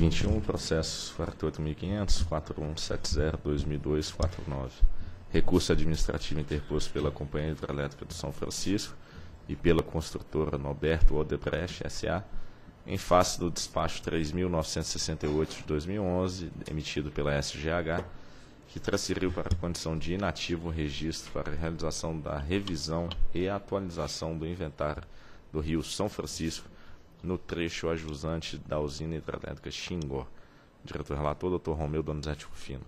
2021, processo 48.500, 4170-2002-49. Recurso administrativo interposto pela Companhia Hidrelétrica do São Francisco e pela construtora Norberto Odebrecht S.A., em face do despacho 3.968 de 2011, emitido pela SGH, que transferiu para a condição de inativo o registro para a realização da revisão e atualização do inventário do Rio São Francisco, no trecho ajusante da usina hidrelétrica Xingó. Diretor-relator, Dr. Romeu Donizete Rufino.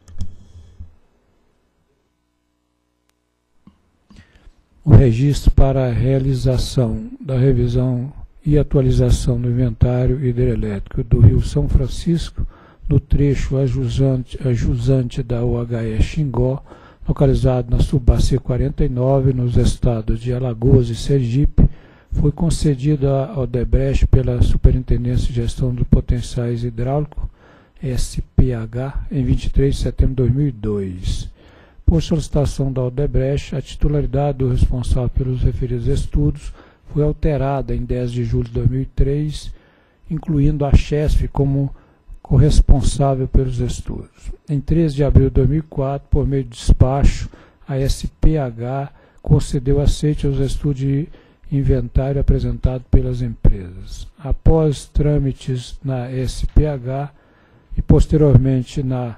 O registro para a realização da revisão e atualização do inventário hidrelétrico do Rio São Francisco, no trecho ajusante da UHE Xingó, localizado na Subacia 49, nos estados de Alagoas e Sergipe, foi concedido à Odebrecht pela Superintendência de Gestão dos Potenciais Hidráulicos, SPH, em 23 de setembro de 2002. Por solicitação da Odebrecht, a titularidade do responsável pelos referidos estudos foi alterada em 10 de julho de 2003, incluindo a CHESF como corresponsável pelos estudos. Em 13 de abril de 2004, por meio de despacho, a SPH concedeu aceite aos estudos de inventário apresentado pelas empresas. Após trâmites na SPH e posteriormente na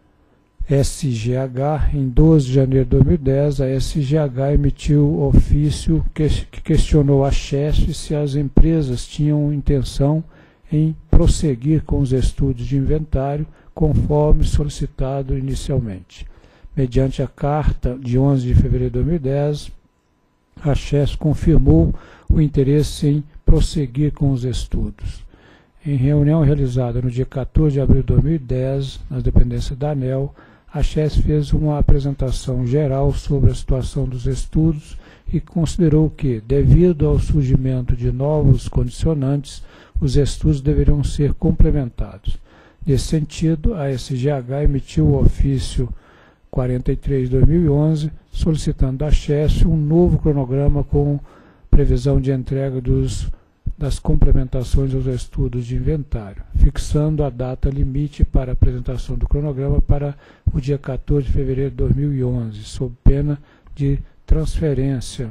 SGH, em 12 de janeiro de 2010, a SGH emitiu ofício que questionou a CHESF se as empresas tinham intenção em prosseguir com os estudos de inventário conforme solicitado inicialmente. Mediante a carta de 11 de fevereiro de 2010, a CHESF confirmou o interesse em prosseguir com os estudos. Em reunião realizada no dia 14 de abril de 2010, nas dependências da ANEEL, a CHESF fez uma apresentação geral sobre a situação dos estudos e considerou que, devido ao surgimento de novos condicionantes, os estudos deveriam ser complementados. Nesse sentido, a SGH emitiu o ofício 43 de 2011, solicitando da CHESF um novo cronograma com previsão de entrega das complementações aos estudos de inventário, fixando a data limite para a apresentação do cronograma para o dia 14 de fevereiro de 2011, sob pena de transferência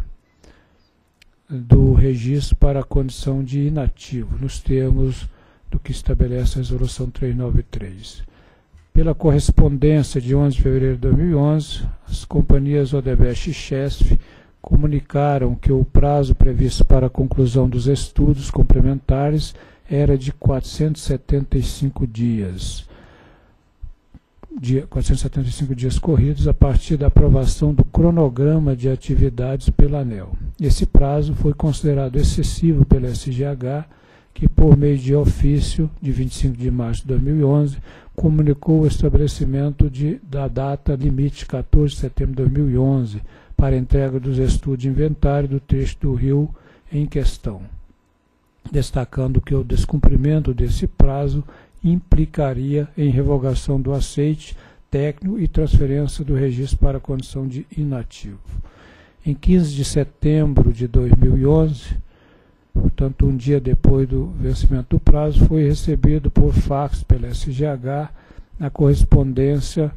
do registro para a condição de inativo, nos termos do que estabelece a Resolução 393. Pela correspondência de 11 de fevereiro de 2011, as companhias Odebrecht e CHESF comunicaram que o prazo previsto para a conclusão dos estudos complementares era de 475 dias. 475 dias corridos a partir da aprovação do cronograma de atividades pela ANEEL. Esse prazo foi considerado excessivo pela SGH, que, por meio de ofício de 25 de março de 2011, comunicou o estabelecimento da data limite 14 de setembro de 2011 para a entrega dos estudos de inventário do trecho do rio em questão, destacando que o descumprimento desse prazo implicaria em revogação do aceite técnico e transferência do registro para a condição de inativo. Em 15 de setembro de 2011, portanto, um dia depois do vencimento do prazo, foi recebido por fax pela SGH a correspondência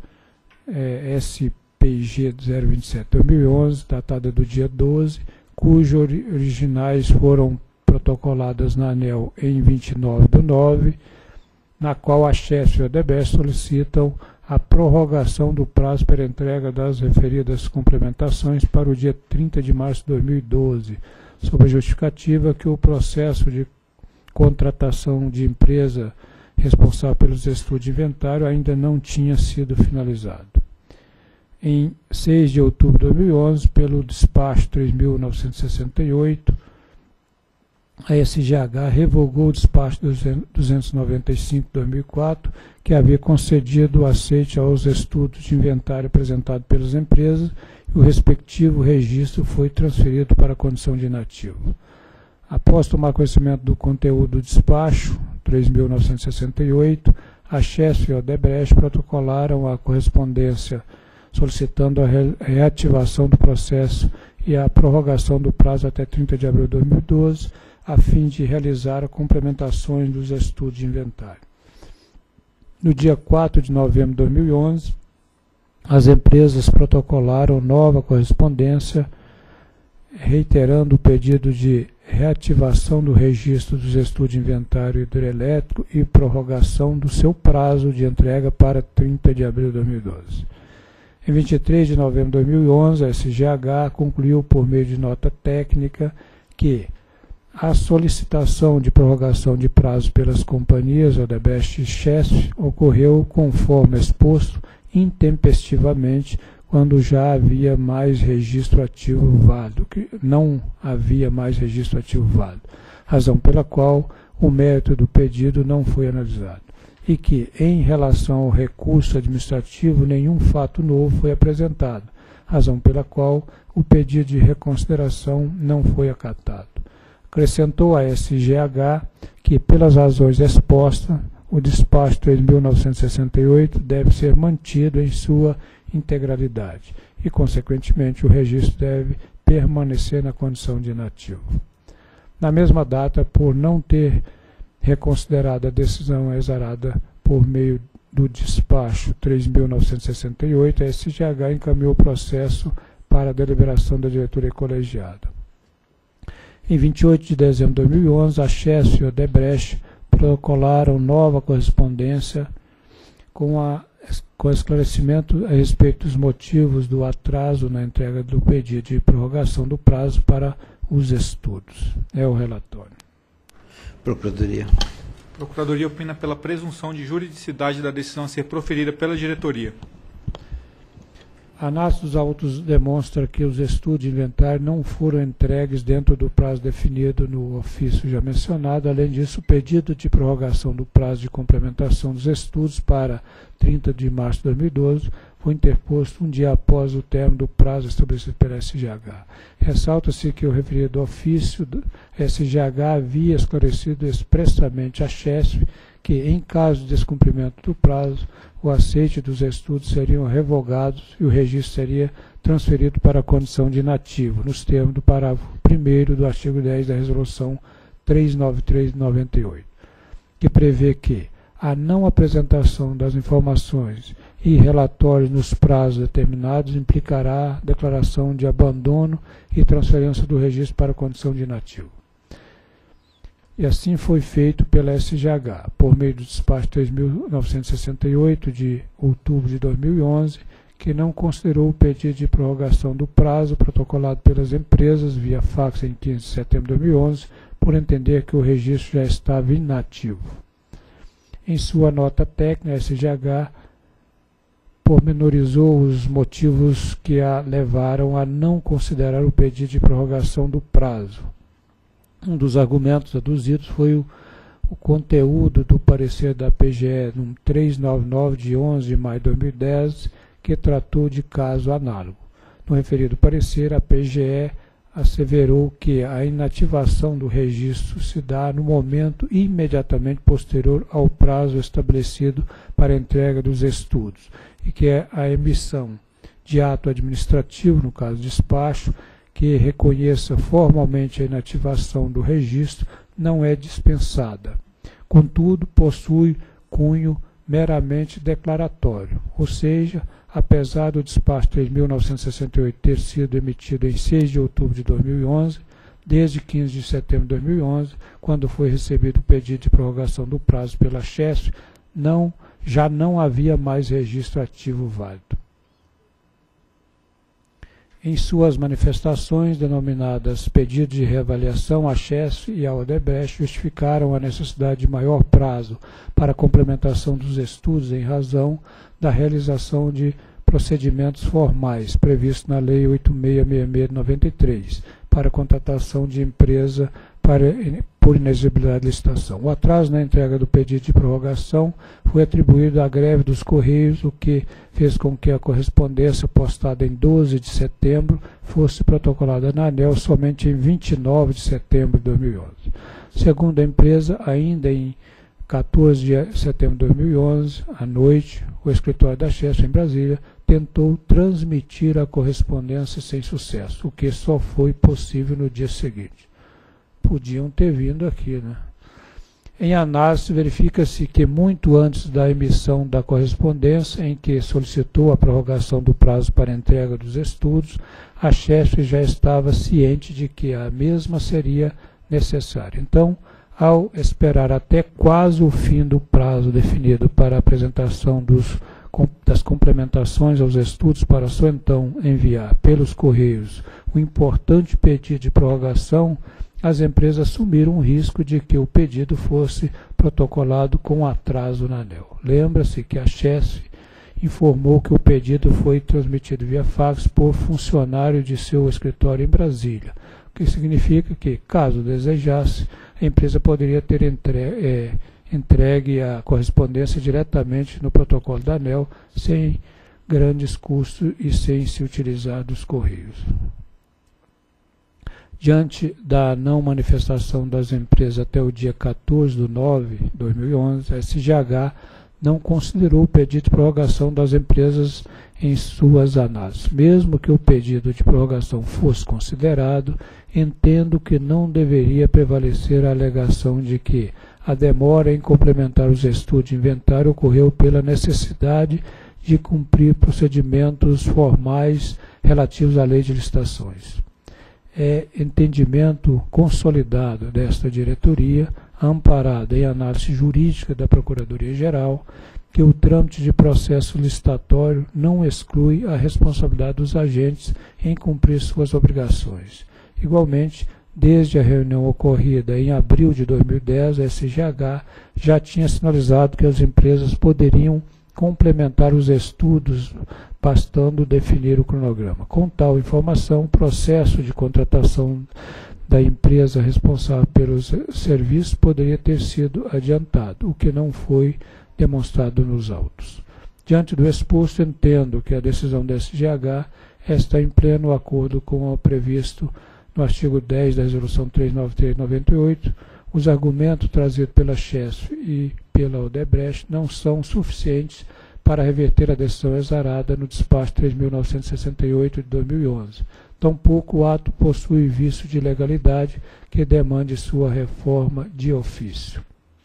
SPG 027/2011, datada do dia 12, cujos originais foram protocoladas na ANEEL em 29/9, na qual a CHESF e a Odebrecht solicitam a prorrogação do prazo para entrega das referidas complementações para o dia 30 de março de 2012, sob a justificativa que o processo de contratação de empresa responsável pelos estudos de inventário ainda não tinha sido finalizado. Em 6 de outubro de 2011, pelo despacho 3.968, a SGH revogou o despacho 295 de 2004, que havia concedido o aceite aos estudos de inventário apresentados pelas empresas, e o respectivo registro foi transferido para a condição de inativo. Após tomar conhecimento do conteúdo do despacho 3.968, a CHESF e a Odebrecht protocolaram a correspondência solicitando a reativação do processo e a prorrogação do prazo até 30 de abril de 2012, a fim de realizar complementações dos estudos de inventário. No dia 4 de novembro de 2011, as empresas protocolaram nova correspondência reiterando o pedido de reativação do registro dos estudos de inventário hidrelétrico e prorrogação do seu prazo de entrega para 30 de abril de 2012. Em 23 de novembro de 2011, a SGH concluiu por meio de nota técnica que a solicitação de prorrogação de prazo pelas companhias Odebrecht e Chesf ocorreu conforme exposto intempestivamente quando já havia mais registro ativo válido, que não havia mais registro ativo válido, razão pela qual o mérito do pedido não foi analisado, e que, em relação ao recurso administrativo, nenhum fato novo foi apresentado, razão pela qual o pedido de reconsideração não foi acatado. Acrescentou a SGH que, pelas razões expostas, o despacho 3.968 deve ser mantido em sua integralidade e, consequentemente, o registro deve permanecer na condição de inativo. Na mesma data, por não ter reconsiderado a decisão exarada por meio do despacho 3.968, a SGH encaminhou o processo para a deliberação da diretoria colegiada. Em 28 de dezembro de 2011, a Chesf e a Odebrecht protocolaram nova correspondência com esclarecimento a respeito dos motivos do atraso na entrega do pedido de prorrogação do prazo para os estudos. É o relatório. Procuradoria. A Procuradoria opina pela presunção de juridicidade da decisão a ser proferida pela diretoria. A análise dos autos demonstra que os estudos de inventário não foram entregues dentro do prazo definido no ofício já mencionado. Além disso, o pedido de prorrogação do prazo de complementação dos estudos para 30 de março de 2012 foi interposto um dia após o término do prazo estabelecido pela SGH. Ressalta-se que o referido ofício do SGH havia esclarecido expressamente à Chesf que, em caso de descumprimento do prazo, o aceite dos estudos seriam revogados e o registro seria transferido para a condição de inativo, nos termos do parágrafo 1º do artigo 10 da Resolução 393/98, que prevê que a não apresentação das informações e relatórios nos prazos determinados implicará a declaração de abandono e transferência do registro para a condição de inativo. E assim foi feito pela SGH, por meio do despacho 3.968 de outubro de 2011, que não considerou o pedido de prorrogação do prazo protocolado pelas empresas via fax em 15 de setembro de 2011, por entender que o registro já estava inativo. Em sua nota técnica, a SGH pormenorizou os motivos que a levaram a não considerar o pedido de prorrogação do prazo. Um dos argumentos aduzidos foi o conteúdo do parecer da PGE número 399 de 11 de maio de 2010, que tratou de caso análogo. No referido parecer, a PGE asseverou que a inativação do registro se dá no momento imediatamente posterior ao prazo estabelecido para a entrega dos estudos e que a emissão de ato administrativo, no caso de despacho, que reconheça formalmente a inativação do registro, não é dispensada. Contudo, possui cunho meramente declaratório, ou seja, apesar do despacho 3.968 ter sido emitido em 6 de outubro de 2011, desde 15 de setembro de 2011, quando foi recebido o pedido de prorrogação do prazo pela Chesf, já não havia mais registro ativo válido. Em suas manifestações, denominadas pedidos de reavaliação, a Chesf e a Odebrecht justificaram a necessidade de maior prazo para a complementação dos estudos em razão da realização de procedimentos formais previstos na Lei 8666 de 93 para a contratação de empresa por inexigibilidade de licitação. O atraso na entrega do pedido de prorrogação foi atribuído à greve dos Correios, o que fez com que a correspondência postada em 12 de setembro fosse protocolada na ANEEL somente em 29 de setembro de 2011. Segundo a empresa, ainda em 14 de setembro de 2011, à noite, o escritório da Chesf em Brasília tentou transmitir a correspondência sem sucesso, o que só foi possível no dia seguinte. Podiam ter vindo aqui, né? Em análise, verifica-se que muito antes da emissão da correspondência em que solicitou a prorrogação do prazo para entrega dos estudos, a Chesf já estava ciente de que a mesma seria necessária. Então, ao esperar até quase o fim do prazo definido para a apresentação das complementações aos estudos para só então enviar pelos Correios o importante pedido de prorrogação, as empresas assumiram o risco de que o pedido fosse protocolado com atraso na ANEEL. Lembra-se que a Chesf informou que o pedido foi transmitido via fax por funcionário de seu escritório em Brasília, o que significa que, caso desejasse, a empresa poderia ter entregue a correspondência diretamente no protocolo da ANEEL, sem grandes custos e sem se utilizar dos Correios. Diante da não manifestação das empresas até o dia 14/9/2011, a SGH não considerou o pedido de prorrogação das empresas em suas análises. Mesmo que o pedido de prorrogação fosse considerado, entendo que não deveria prevalecer a alegação de que a demora em complementar os estudos de inventário ocorreu pela necessidade de cumprir procedimentos formais relativos à lei de licitações. É entendimento consolidado desta diretoria, amparado em análise jurídica da Procuradoria-Geral, que o trâmite de processo licitatório não exclui a responsabilidade dos agentes em cumprir suas obrigações. Igualmente, desde a reunião ocorrida em abril de 2010, a SGH já tinha sinalizado que as empresas poderiam complementar os estudos, bastando definir o cronograma. Com tal informação, o processo de contratação da empresa responsável pelos serviços poderia ter sido adiantado, o que não foi demonstrado nos autos. Diante do exposto, entendo que a decisão da SGH está em pleno acordo com o previsto no artigo 10 da Resolução 393/98. Os argumentos trazidos pela Chesf e pela Odebrecht não são suficientes para reverter a decisão exarada no despacho 3.968 de 2011. Tampouco o ato possui vício de legalidade que demande sua reforma de ofício.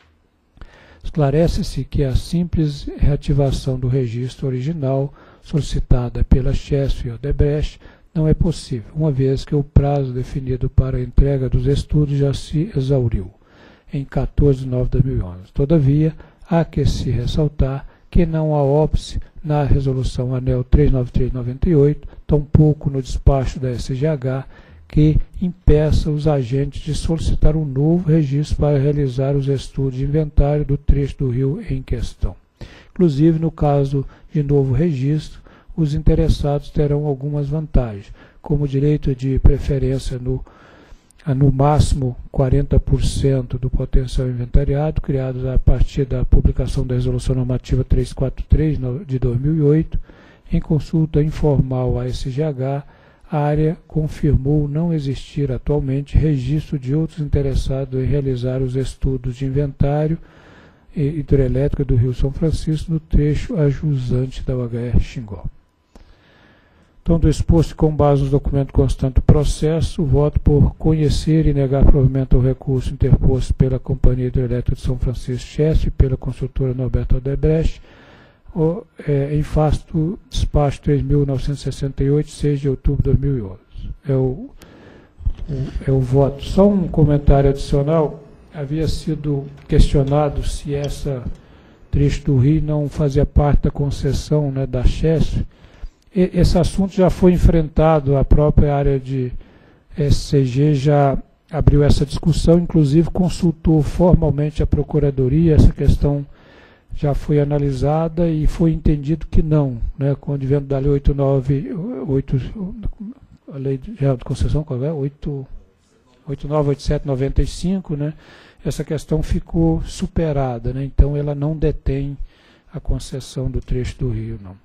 Esclarece-se que a simples reativação do registro original solicitada pela Chesf e Odebrecht não é possível, uma vez que o prazo definido para a entrega dos estudos já se exauriu em 14/9/2011. Todavia, há que se ressaltar que não há óbice na Resolução ANEEL 393/98, tampouco no despacho da SGH, que impeça os agentes de solicitar um novo registro para realizar os estudos de inventário do trecho do rio em questão. Inclusive, no caso de novo registro, os interessados terão algumas vantagens, como o direito de preferência no máximo 40% do potencial inventariado, criados a partir da publicação da Resolução Normativa 343 de 2008. Em consulta informal à SGH, a área confirmou não existir atualmente registro de outros interessados em realizar os estudos de inventário hidrelétrico do Rio São Francisco no trecho ajusante da UHR Xingó. Então, do exposto com base nos documentos constantes do processo, voto por conhecer e negar provimento ao recurso interposto pela Companhia Hidrelétrica de São Francisco Chesf e pela construtora Norberto Odebrecht, em face do despacho 3.968, 6 de outubro de 2011. É o voto. Só um comentário adicional. Havia sido questionado se essa trecho do rio não fazia parte da concessão, né, da Chesf. Esse assunto já foi enfrentado, a própria área de SCG já abriu essa discussão, inclusive consultou formalmente a Procuradoria, essa questão já foi analisada e foi entendido que não, né, com o advento da Lei 898, a Lei Geral de Concessão, qual é? 8987/95, né, essa questão ficou superada, né, então ela não detém a concessão do trecho do rio, não.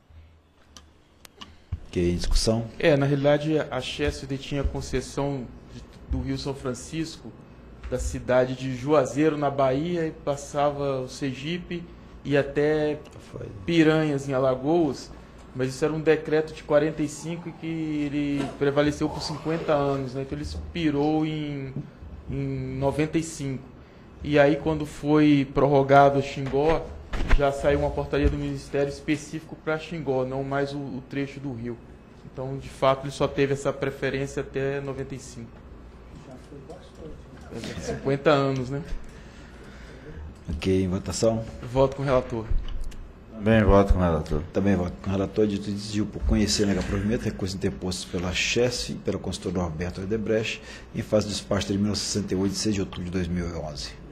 Que discussão? Na realidade, a Chesf detinha a concessão do Rio São Francisco, da cidade de Juazeiro, na Bahia, e passava o Sergipe e até Piranhas, em Alagoas, mas isso era um decreto de 45 que ele prevaleceu por 50 anos, né? Então ele expirou em 95. E aí, quando foi prorrogado o Xingó, já saiu uma portaria do Ministério específico para Xingó, não mais o trecho do rio. Então, de fato, ele só teve essa preferência até 95. Já foi bastante. 50 anos, né? Ok, em votação? Voto com o relator. Também voto com o relator. Também voto com o relator. Dito e decidiu por conhecer e negar provimento, recurso interposto pela Chesf e pela consultora Norberto Odebrecht, em fase de despacho de 1968, de 6 de outubro de 2011.